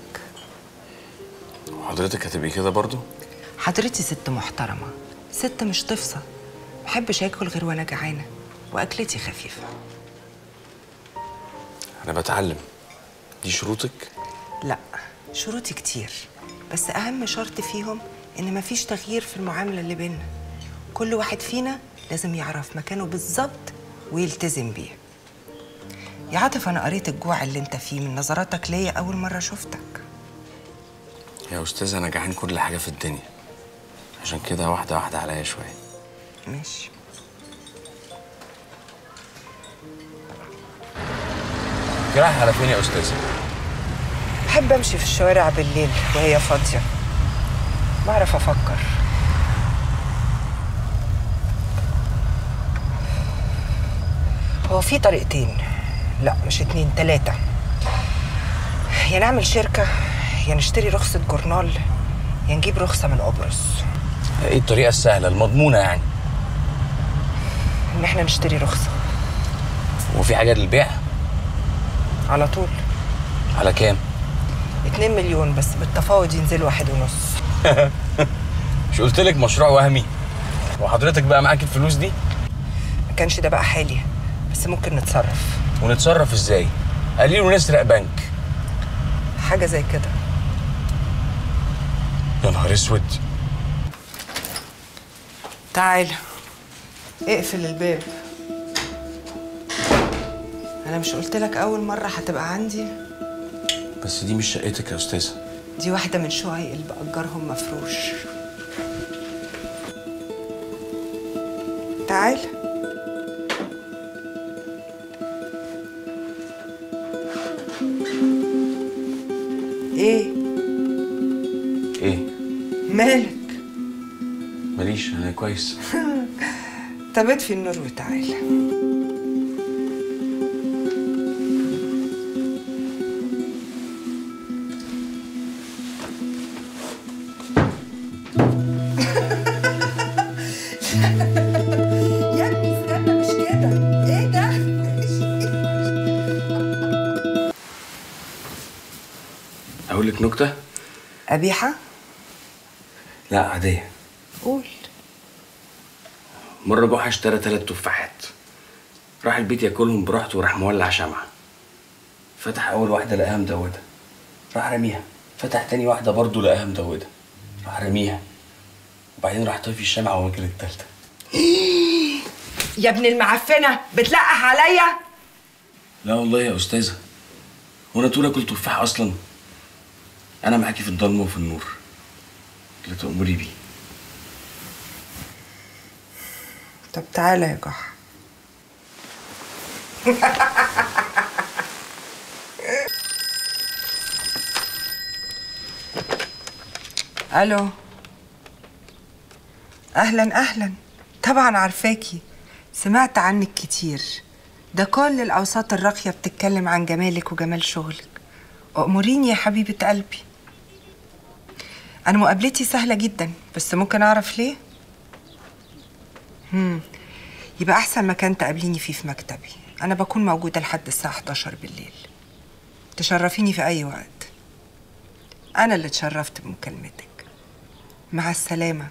وحضرتك هتبقي كده برضو؟ حضرتي ست محترمه، ست مش تفصى. محبش اكل غير وانا جعانه، واكلتي خفيفه. انا بتعلم. دي شروطك؟ لا، شروطي كتير، بس اهم شرط فيهم ان مفيش تغيير في المعامله اللي بينا. كل واحد فينا لازم يعرف مكانه بالظبط ويلتزم بيه. يا عاطف انا قريت الجوع اللي انت فيه من نظراتك ليا اول مره شفتك. يا استاذه انا جعان كل حاجه في الدنيا، عشان كده واحده واحده عليا شويه. ماشي. رايح على فين يا استاذه؟ بحب امشي في الشوارع بالليل وهي فاضيه، بعرف افكر. هو في طريقتين، لا مش اتنين، تلاتة. يا نعمل شركة، يا نشتري رخصة جورنال، يا نجيب رخصة من قبرص. ايه الطريقة السهلة المضمونة يعني؟ ان احنا نشتري رخصة. وفي حاجة للبيع؟ على طول. على كام؟ اتنين مليون، بس بالتفاوض ينزل واحد ونص. مش قلتلك مشروع وهمي؟ وحضرتك بقى معاك الفلوس دي؟ ما كانش ده بقى حالي، بس ممكن نتصرف. ونتصرف ازاي؟ قليل ونسرق بنك. حاجه زي كده. يا نهار اسود. تعال اقفل الباب. انا مش قلت لك اول مره هتبقى عندي؟ بس دي مش شقتك يا استاذه. دي واحده من شقق اللي باجرهم مفروش. تعال. ايه ايه مالك؟ ماليش، انا كويس. طب اطفي النور وتعال. يا ابني استنى، مش كده. ايه ده؟ اقول لك نكته؟ قبيحه؟ لا عاديه. قول. مرة جحا اشترى تلات تفاحات، راح البيت ياكلهم براحته وراح مولع شمعة. فتح أول واحدة لقاها مدودة، راح رميها. فتح تاني واحدة برضه لقاها مدودة، راح رميها. وبعدين راح طفي الشمعة وماكل التالتة. يا ابن المعفنة، بتلقح عليا؟ لا والله يا أستاذة، وأنا طول آكل تفاح أصلا؟ أنا معاكي في الضلمة وفي النور، اللي تأمري بيه. طب تعالى يا جحا. الو. اهلا اهلا، طبعا عارفاكي، سمعت عنك كتير. ده كل الاوساط الراقيه بتتكلم عن جمالك وجمال شغلك. أأمريني يا حبيبه قلبي. انا مقابلتي سهله جدا، بس ممكن اعرف ليه؟ امم يبقى احسن مكان تقابليني فيه في مكتبي. انا بكون موجوده لحد الساعه حداشر بالليل. تشرفيني في اي وقت. انا اللي اتشرفت بمكالمتك. مع السلامه.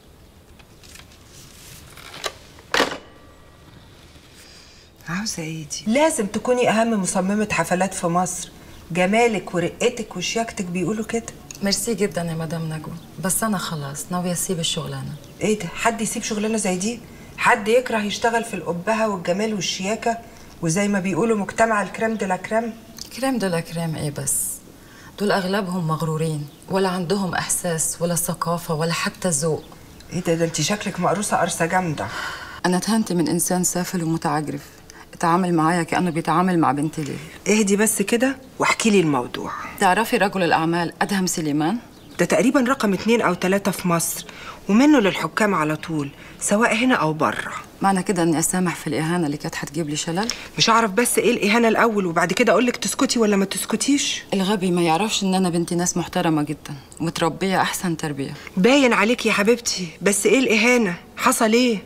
عاوزه ايه دي؟ لازم تكوني اهم مصممه حفلات في مصر. جمالك ورقتك وشياكتك بيقولوا كده. ميرسي جدا يا مدام نجوى، بس انا خلاص ناويه اسيب الشغلانه. ايه ده؟ حد يسيب شغلانه زي دي؟ حد يكره يشتغل في الأبهة والجمال والشياكة وزي ما بيقولوا مجتمع الكريم دو لا كريم؟ كريم دو لا كريم ايه بس؟ دول اغلبهم مغرورين، ولا عندهم احساس ولا ثقافه ولا حتى ذوق. ايه ده؟ ده انت شكلك مقروصه قرصه جامده. انا اتهنت من انسان سافل ومتعجرف، اتعامل معايا كانه بيتعامل مع بنت ليل. اهدي بس كده واحكي لي الموضوع. تعرفي رجل الاعمال ادهم سليمان؟ ده تقريبا رقم اتنين او تلاتة في مصر، ومنه للحكام على طول، سواء هنا او بره. معنى كده اني اسامح في الاهانه اللي كانت هتجيب لي شلل؟ مش هعرف بس ايه الاهانه الاول وبعد كده اقول لك تسكتي ولا ما تسكتيش. الغبي ما يعرفش ان انا بنتي ناس محترمه جدا ومتربيه احسن تربيه. باين عليك يا حبيبتي، بس ايه الاهانه؟ حصل ايه؟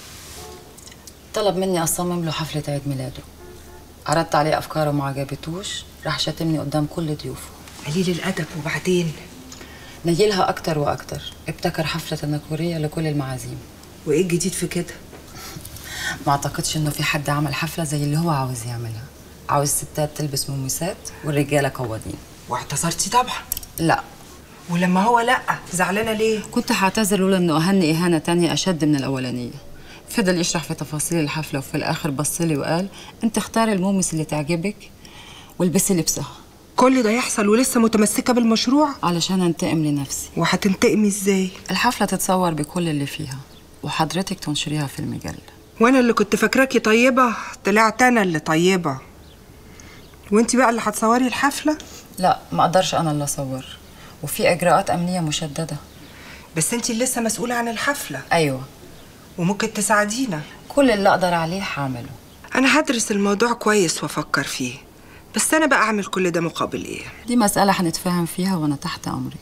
طلب مني اصمم له حفله عيد ميلاده، عرضت عليه افكاره وما عجبتوش، راح شتمني قدام كل ضيوفه. قليل الادب. وبعدين؟ نيلها اكتر واكتر، ابتكر حفله تنكريه لكل المعازيم. وايه الجديد في كده؟ ما اعتقدش انه في حد عمل حفله زي اللي هو عاوز يعملها. عاوز الستات تلبس مميسات والرجاله قوادين. واعتذرتي طبعا؟ لا. ولما هو لا، زعلانه ليه؟ كنت هعتذر لولا انه اهني اهانه تانية اشد من الاولانيه. فضل يشرح في تفاصيل الحفله وفي الاخر بصلي وقال انت اختاري المومس اللي تعجبك والبسي لبسها. كل ده يحصل ولسه متمسكه بالمشروع؟ علشان انتقم لنفسي. وهتنتقمي ازاي؟ الحفله تتصور بكل اللي فيها وحضرتك تنشريها في المجله. وانا اللي كنت فاكراكي طيبه طلعت انا اللي طيبه. وانتي بقى اللي هتصوري الحفله؟ لا، ما اقدرش انا اللي اصور، وفي اجراءات امنيه مشدده. بس انتي اللي لسه مسؤوله عن الحفله. ايوه. وممكن تساعدينا. كل اللي اقدر عليه هعمله. انا هدرس الموضوع كويس وافكر فيه، بس انا بقى اعمل كل ده مقابل ايه؟ دي مساله هنتفاهم فيها وانا تحت امرك.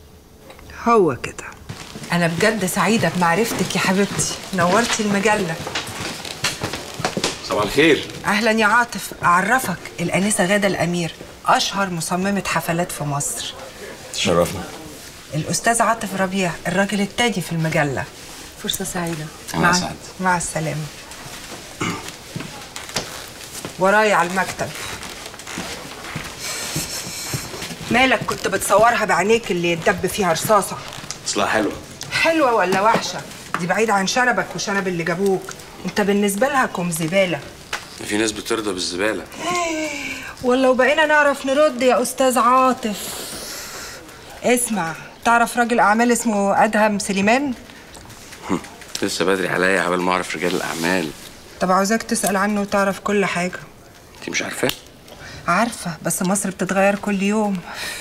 هو كده. انا بجد سعيده بمعرفتك يا حبيبتي، نورتي المجله. صباح الخير. اهلا يا عاطف، اعرفك الانسه غاده الامير، اشهر مصممه حفلات في مصر. تشرفنا. الاستاذ عاطف ربيع، الراجل التاني في المجله. فرصة سعيدة. أنا أسعد. مع السلامة. ورايا على المكتب. مالك كنت بتصورها بعينيك اللي يتدب فيها رصاصة؟ اصلها حلوة. حلوة ولا وحشة؟ دي بعيدة عن شنبك وشنب اللي جابوك، انت بالنسبة لها كوم زبالة. في ناس بترضى بالزبالة. والله وبقينا نعرف نرد يا أستاذ عاطف. اسمع، تعرف راجل أعمال اسمه أدهم سليمان؟ لسه بدري عليا عبال ما أعرف رجال الأعمال. طب عاوزاك تسأل عنه وتعرف كل حاجة. أنت مش عارفاه؟ عارفة، بس مصر بتتغير كل يوم.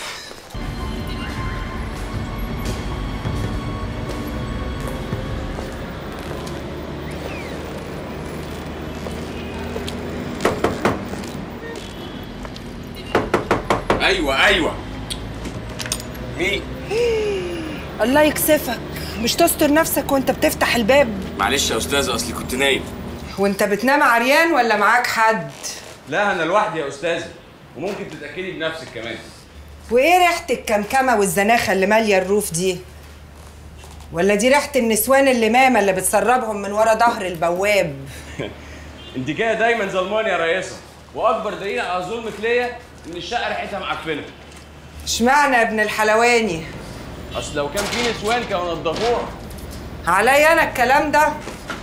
أيوة أيوة. مين؟ الله يكسفك، مش تستر نفسك وانت بتفتح الباب؟ معلش يا أستاذ، أصلي كنت نايم. وانت بتنام عريان ولا معاك حد؟ لا أنا لوحدي يا أستاذة، وممكن تتأكدي بنفسك كمان. وإيه ريحة الكمكمة والزناخة اللي مالية الروف دي؟ ولا دي ريحة النسوان اللي ماما اللي بتسربهم من ورا ظهر البواب؟ أنت كده دايما ظلماني يا رئيسة، وأكبر دليل على ظلمك ليا إن الشقة ريحتها معفنة. اشمعنى يا ابن الحلواني؟ أصل لو كان في نسوان كانوا نضفوها. عليا أنا الكلام ده؟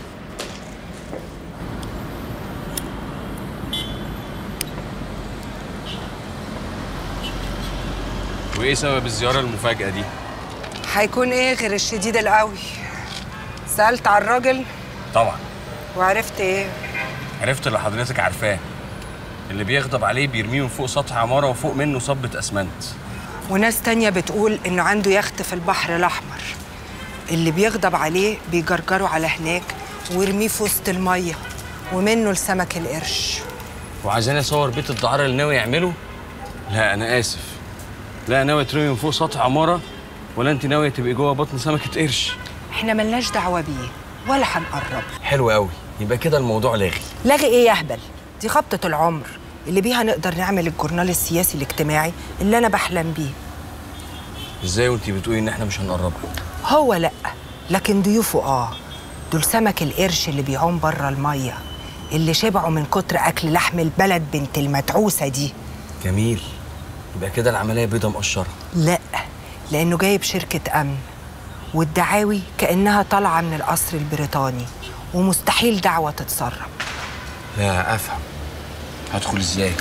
وإيه سبب الزيارة المفاجئة دي؟ هيكون إيه غير الشديد القوي؟ سألت على الراجل؟ طبعا. وعرفت إيه؟ عرفت اللي حضرتك عارفاه، اللي بيغضب عليه بيرميه من فوق سطح عمارة وفوق منه صبة أسمنت. وناس تانية بتقول إنه عنده يخت في البحر الأحمر، اللي بيغضب عليه بيجرجره على هناك ويرميه في وسط المية ومنه لسمك القرش. وعايزاني أصور بيت الدعارة اللي ناوي يعمله؟ لا أنا آسف، لا ناوي ترمي من فوق سطح عمارة ولا أنت ناوية تبقي جوه بطن سمكة قرش؟ إحنا ملناش دعوة بيه ولا هنقرب. حلو قوي، يبقى كده الموضوع لاغي. لاغي إيه يا هبل؟ دي خبطة العمر اللي بيها نقدر نعمل الجورنال السياسي الاجتماعي اللي أنا بحلم بيه. إزاي وأنت بتقولي إن إحنا مش هنقرب؟ هو لأ، لكن ضيوفه آه. دول سمك القرش اللي بيعوم بره المية، اللي شبعوا من كتر أكل لحم البلد بنت المتعوسة دي. جميل، يبقى كده العملية بيضة مقشرة. لأ، لأنه جايب شركة أمن، والدعاوي كأنها طالعة من القصر البريطاني، ومستحيل دعوة تتسرب. لا أفهم، هدخل إزاي؟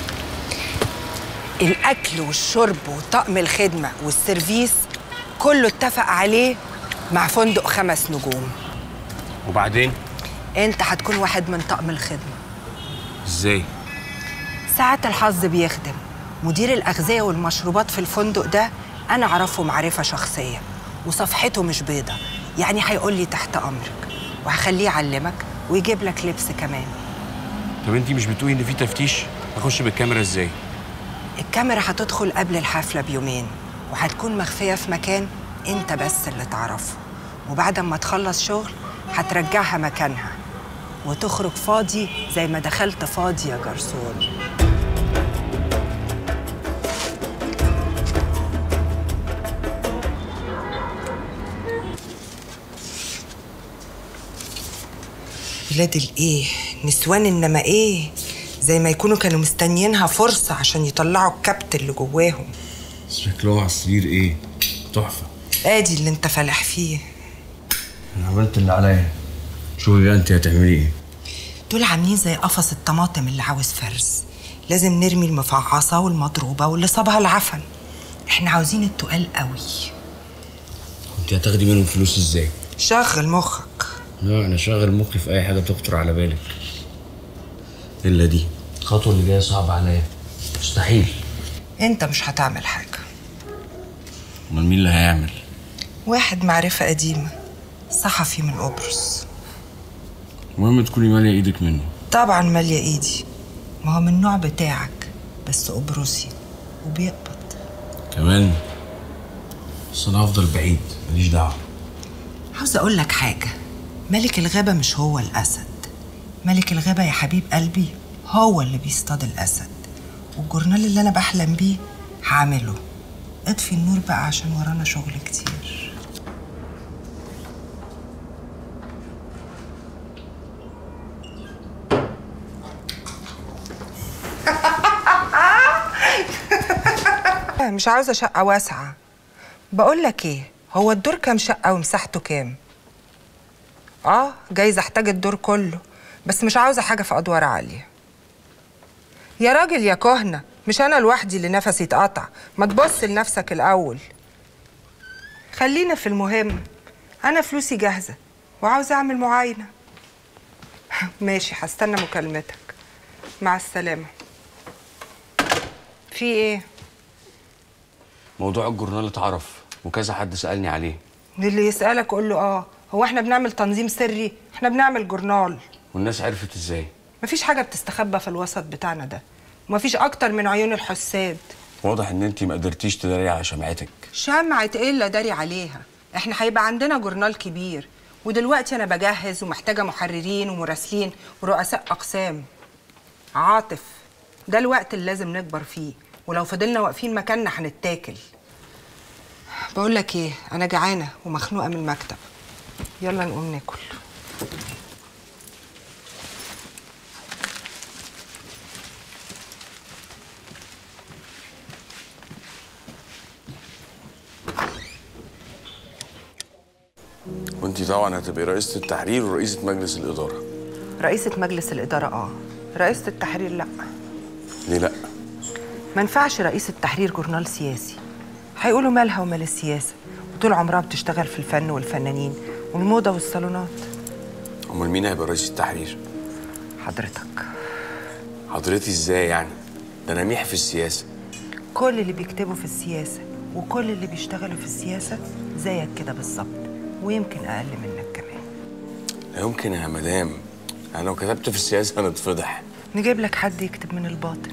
الأكل والشرب وطقم الخدمة والسيرفيس كله اتفق عليه مع فندق خمس نجوم. وبعدين؟ أنت هتكون واحد من طقم الخدمة. إزاي؟ ساعات الحظ بيخدم. مدير الأغذية والمشروبات في الفندق ده أنا أعرفه معرفة شخصية، وصفحته مش بيضة، يعني هيقول لي تحت أمرك، وهخليه يعلمك ويجيب لك لبس كمان. طب أنتِ مش بتقولي إن في تفتيش؟ أخش بالكاميرا إزاي؟ الكاميرا هتدخل قبل الحفلة بيومين، وهتكون مخفية في مكان أنت بس اللي تعرفه، وبعد ما تخلص شغل هترجعها مكانها وتخرج فاضي زي ما دخلت فاضي يا جرسون. ولاد الايه نسوان، انما ايه زي ما يكونوا كانوا مستنيينها فرصه عشان يطلعوا الكبت اللي جواهم. شكلهم على السرير ايه تحفه. ادي اللي انت فالح فيه. انا عملت اللي عليا، شوفي بقى انت هتعملي ايه. دول عاملين زي قفص الطماطم اللي عاوز فرز، لازم نرمي المفعصه والمضروبه واللي صابها العفن. احنا عاوزين التقال قوي. انت هتاخدي منهم فلوس ازاي؟ شغل مخك. لا انا شغل مخي في اي حاجه تخطر على بالك، الا دي الخطوه اللي جايه صعبه عليا، مستحيل. انت مش هتعمل حاجه. امال مين اللي هيعمل؟ واحد معرفه قديمه، صحفي من قبرص. المهم تكوني ماليه ايدك منه. طبعا ماليه ايدي، ما هو من النوع بتاعك بس قبرصي وبيقبض كمان. بس انا هفضل بعيد، ماليش دعوه. عاوزه اقول لك حاجه، ملك الغابه مش هو الاسد، ملك الغابه يا حبيب قلبي هو اللي بيصطاد الاسد. والجورنال اللي انا بحلم بيه هعمله. اطفي النور بقى عشان ورانا شغل كتير. لا مش عاوزة شقة واسعة. بقول لك ايه، هو الدور كام شقة ومساحته كام؟ اه جايز احتاج الدور كله، بس مش عاوزة حاجة في أدوار عالية. يا راجل يا كهنة، مش أنا لوحدي اللي نفسي اتقطع، ما تبص لنفسك الأول. خلينا في المهم، أنا فلوسي جاهزة وعاوزة أعمل معاينة. ماشي، هستنى مكالمتك. مع السلامة. في إيه؟ موضوع الجورنال اتعرف وكذا حد سألني عليه. اللي يسألك قول له آه، هو إحنا بنعمل تنظيم سري؟ إحنا بنعمل جورنال. والناس عرفت إزاي؟ مفيش حاجة بتستخبى في الوسط بتاعنا ده، ومفيش أكتر من عيون الحساد. واضح إن أنتي ما قدرتيش تداري على شمعتك. شمعة إيه اللي داري عليها؟ إحنا هيبقى عندنا جورنال كبير، ودلوقتي أنا بجهز ومحتاجة محررين ومراسلين ورؤساء أقسام. عاطف، ده الوقت اللي لازم نكبر فيه، ولو فضلنا واقفين مكاننا هنتاكل. بقول لك إيه، أنا جعانة ومخنوقة من المكتب، يلا نقوم ناكل. وانتي طبعا هتبقي رئيسة التحرير ورئيسة مجلس الإدارة. رئيسة مجلس الإدارة اه، رئيسة التحرير لأ. ليه لأ؟ ما ينفعش رئيسة تحرير جورنال سياسي، هيقولوا مالها ومال السياسة، وطول عمرها بتشتغل في الفن والفنانين والموضة والصالونات. أمال مين هيبقى رئيس التحرير؟ حضرتك. حضرتي ازاي يعني؟ ده أنا ميح في السياسة. كل اللي بيكتبوا في السياسة وكل اللي بيشتغلوا في السياسة زيك كده بالظبط، ويمكن أقل منك كمان. لا يمكن يا مدام، أنا لو كتبت في السياسة هنتفضح. نجيب لك حد يكتب من الباطن.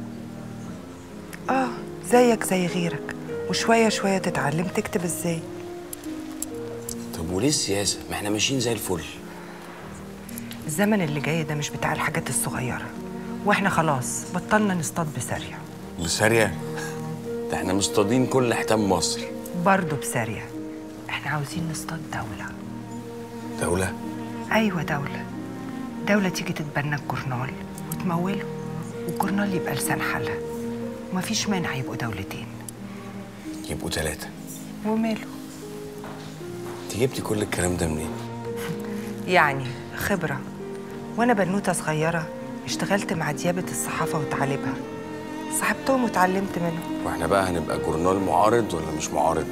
آه زيك زي غيرك، وشوية شوية تتعلم تكتب ازاي. طب وليه السياسة؟ ما احنا ماشيين زي الفل. الزمن اللي جاي ده مش بتاع الحاجات الصغيرة، واحنا خلاص بطلنا نصطاد بسارية. بسارية؟ ده احنا مصطادين كل حيتان مصر. برضه بسارية. احنا عاوزين نصطاد دولة. دولة؟ أيوة دولة. دولة تيجي تتبنى الجورنال وتموله، والجورنال يبقى لسان حالها، ومفيش مانع يبقوا دولتين. يبقوا ثلاثة. وماله؟ انت جبتي كل الكلام ده منين؟ يعني خبرة. وأنا بنوتة صغيرة اشتغلت مع ديابة الصحافة وتعاليبها، صاحبتهم وتعلمت منهم. واحنا بقى هنبقى جورنال معارض ولا مش معارض؟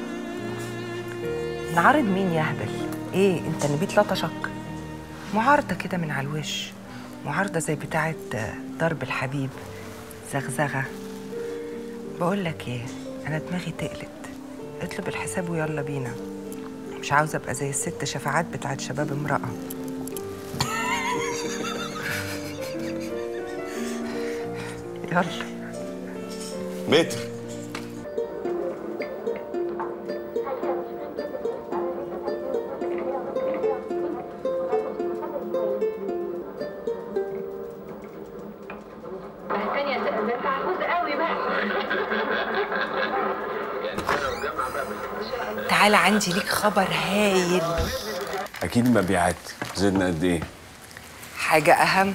نعارض مين يا هبل؟ ايه انت نبيت لطشك؟ معارضة كده من على الوش، معارضة زي بتاعة ضرب الحبيب، زغزغة. بقول لك ايه، انا دماغي تقلت، اطلب الحساب ويلا بينا. مش عاوزة ابقى زي الست شفاعات بتاعة شباب امرأة. يلا. متر. تعالى عندي ليك خبر هايل. أكيد مبيعات. زدنا قد إيه؟ حاجة أهم.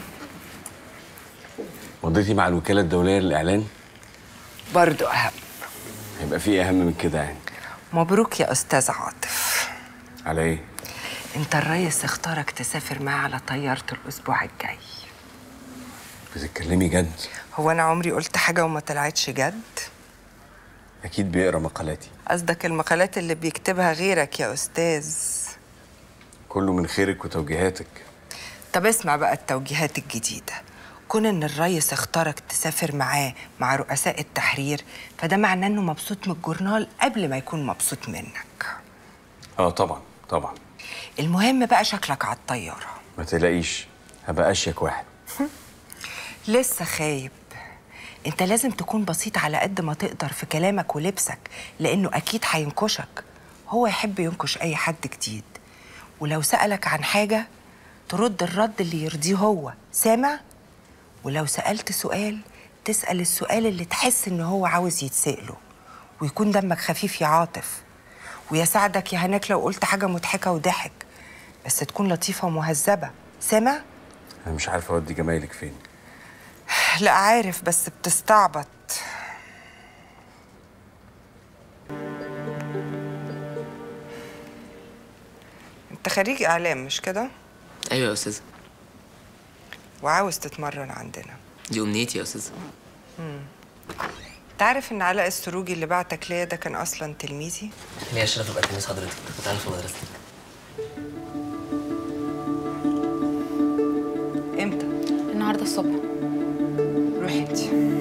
مضيتي مع الوكالة الدولية للإعلان؟ برضو أهم. هيبقى في أهم من كده يعني. مبروك يا أستاذ عاطف. على إيه؟ أنت الريس اختارك تسافر معاه على طيارة الأسبوع الجاي. بتتكلمي جد؟ هو أنا عمري قلت حاجة وما طلعتش جد؟ أكيد بيقرا مقالاتي. قصدك المقالات اللي بيكتبها غيرك يا أستاذ. كله من خيرك وتوجيهاتك. طب اسمع بقى التوجيهات الجديدة. كون إن الريس اختارك تسافر معاه مع رؤساء التحرير، فده معناه إنه مبسوط من الجورنال قبل ما يكون مبسوط منك. آه طبعا طبعا. المهم بقى شكلك على الطيارة. ما تلاقيش، هبقى أشيك واحد. لسه خايب. انت لازم تكون بسيط على قد ما تقدر في كلامك ولبسك، لانه اكيد هينكشك. هو يحب ينكش اي حد جديد، ولو سألك عن حاجة ترد الرد اللي يرضيه هو. سامع؟ ولو سألت سؤال تسأل السؤال اللي تحس ان هو عاوز يتسأله، ويكون دمك خفيف يا عاطف. ويساعدك يا هناك لو قلت حاجة مضحكة وضحك، بس تكون لطيفة ومهذبة. سامع؟ أنا مش عارفة أودي جمايلك فين. لا عارف، بس بتستعبط. انت خريج اعلام مش كده؟ ايوه يا استاذه. وعاوز تتمرن عندنا؟ دي امنيتي يا استاذه. امم انت عارف ان علاء السروجي اللي بعتك ليا ده كان اصلا تلميذي؟ ليا الشرف ابقى تلميذ حضرتك، بتعلم في مدرستك. امتى؟ النهارده الصبح. روحي انت.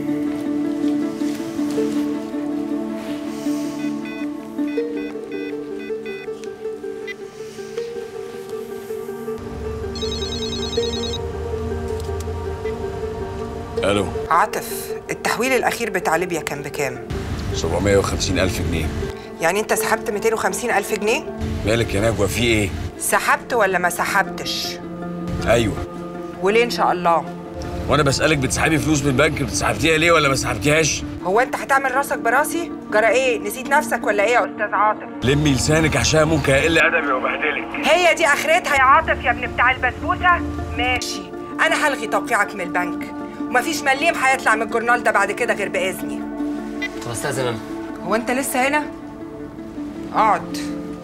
الو عاطف، التحويل الاخير بتاع ليبيا كان بكام؟ سبعمية وخمسين ألف جنيه. يعني انت سحبت مئتين وخمسين ألف جنيه؟ مالك يا نجوى في ايه؟ سحبت ولا ما سحبتش؟ ايوه. وليه ان شاء الله؟ وانا بسألك بتسحبي فلوس من البنك بتسحبتيها ليه ولا ما سحبتيهاش؟ هو انت هتعمل راسك براسي؟ جرى ايه؟ نسيت نفسك ولا ايه يا استاذ عاطف؟ لمي لسانك عشان ممكن اقل ادبي وبهدلك. هي دي اخرتها يا عاطف يا ابن بتاع البسبوسه؟ ماشي، انا هلغي توقيعك من البنك، ومفيش مليم هيطلع من الجورنال ده بعد كده غير باذني. طب استاذن انا. هو انت لسه هنا؟ اقعد.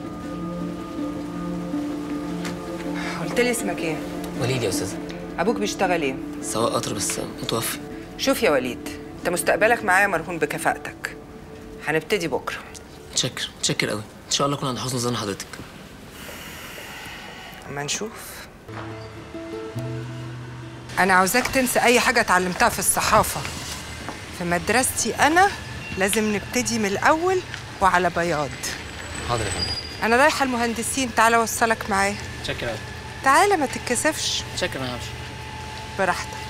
قلت لي اسمك ايه؟ وليد يا استاذه. ابوك بيشتغل ايه؟ سواق قطر بس متوفي. شوف يا وليد، انت مستقبلك معايا مرهون بكفاءتك. هنبتدي بكره. متشكر متشكر قوي، ان شاء الله اكون عند حسن ظن حضرتك. اما نشوف. انا عاوزاك تنسى اي حاجه اتعلمتها في الصحافه. في مدرستي انا لازم نبتدي من الاول وعلى بياض. حاضر يا فندم. انا رايحه المهندسين، تعالى اوصلك معايا. متشكر قوي. تعالى ما تتكسفش. متشكر انا همشي. براحتك.